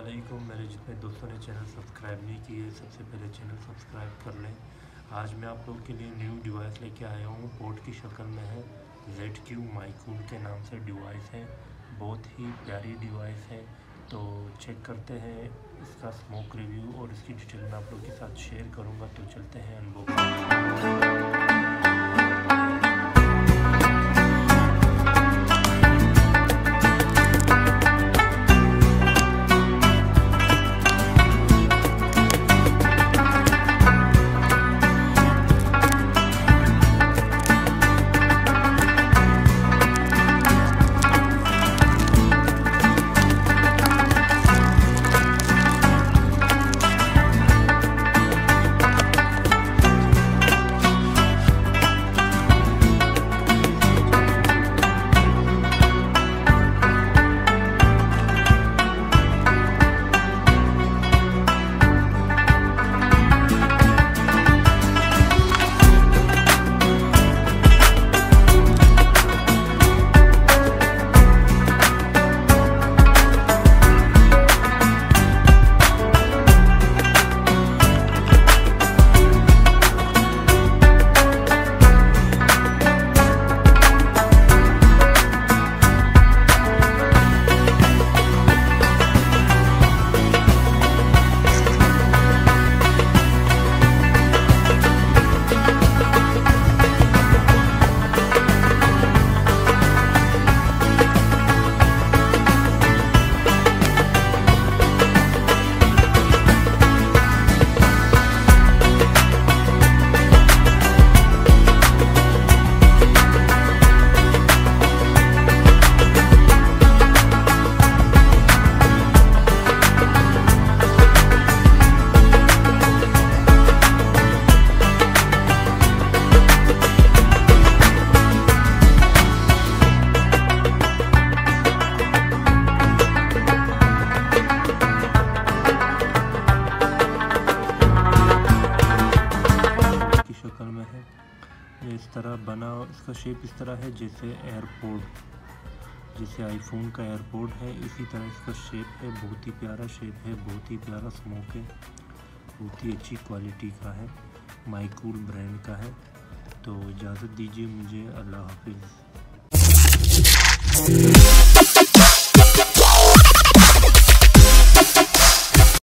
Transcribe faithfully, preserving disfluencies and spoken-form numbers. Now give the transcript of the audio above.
वालेकुम। मेरे जितने दोस्तों ने चैनल सब्सक्राइब नहीं किए, सबसे पहले चैनल सब्सक्राइब कर लें। आज मैं आप लोग के लिए न्यू डिवाइस लेके आया हूँ। पोर्ट की शक्ल में है। जेड क्यू माइकूल के नाम से डिवाइस है। बहुत ही प्यारी डिवाइस है। तो चेक करते हैं इसका स्मोक रिव्यू और इसकी डिटेल मैं आप लोग के साथ शेयर करूँगा। तो चलते हैं अनबॉक्सिंग। में है ये इस तरह बना। इसका शेप इस तरह है जैसे एयरपोर्ट, जैसे आईफोन का एयरपोर्ट है, इसी तरह इसका शेप है। बहुत ही प्यारा शेप है, बहुत ही प्यारा स्मोक है, बहुत ही अच्छी क्वालिटी का है, माइकूल ब्रांड का है। तो इजाज़त दीजिए मुझे। अल्लाह हाफिज़।